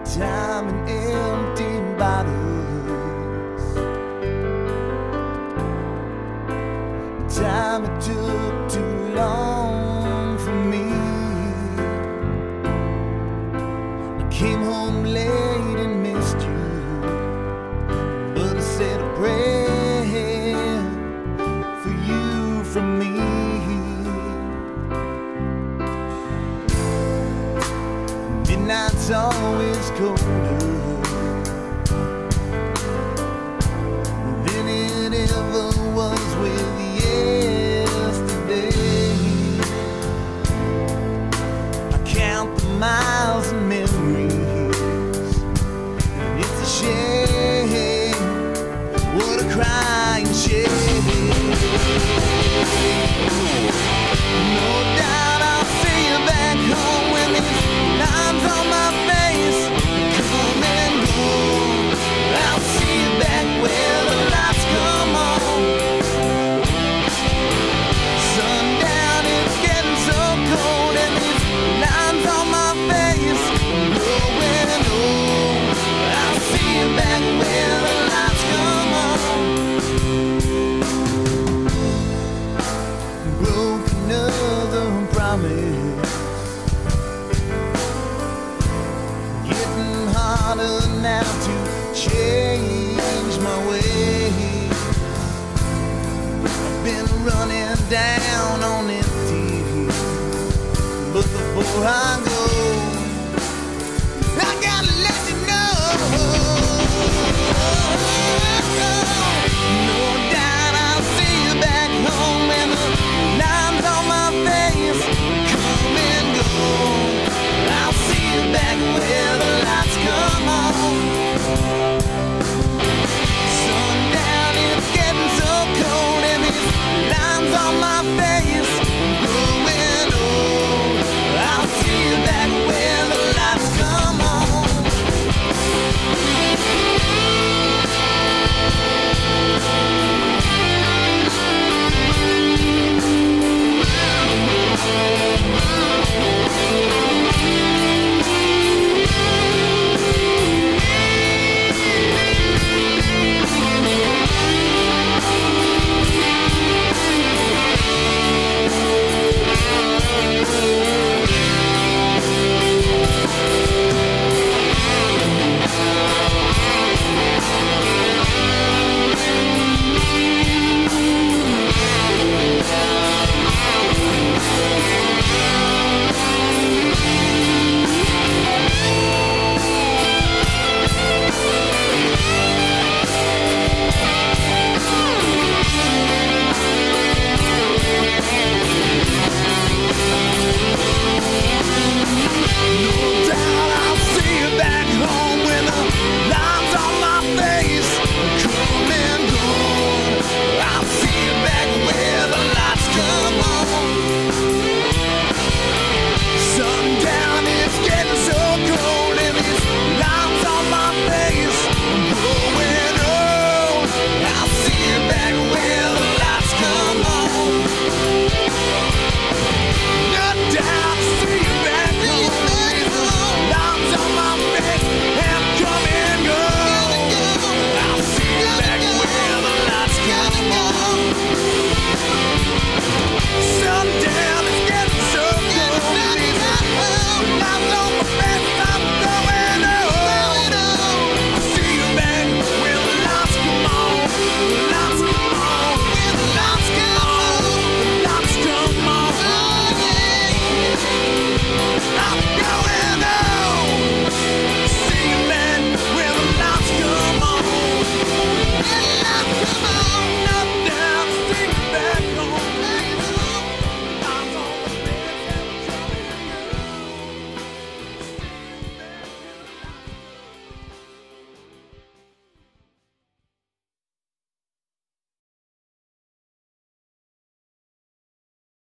time and empty bottles, time it took too long for me. I came home late and missed you, but I said a prayer for you from me. Midnight's always colder than it ever was with yesterday. I count the miles and memories, and it's a shame, what a crying shame. No doubt I'll see you back home when these lines on my face come and go. I'll see you back where the lights come on. Sundown, it's getting so cold, and these lines on my face growing old. I'll see you back where the lights come on. Broke another promise, harder now to change my ways. I've been running down on empty, but before I go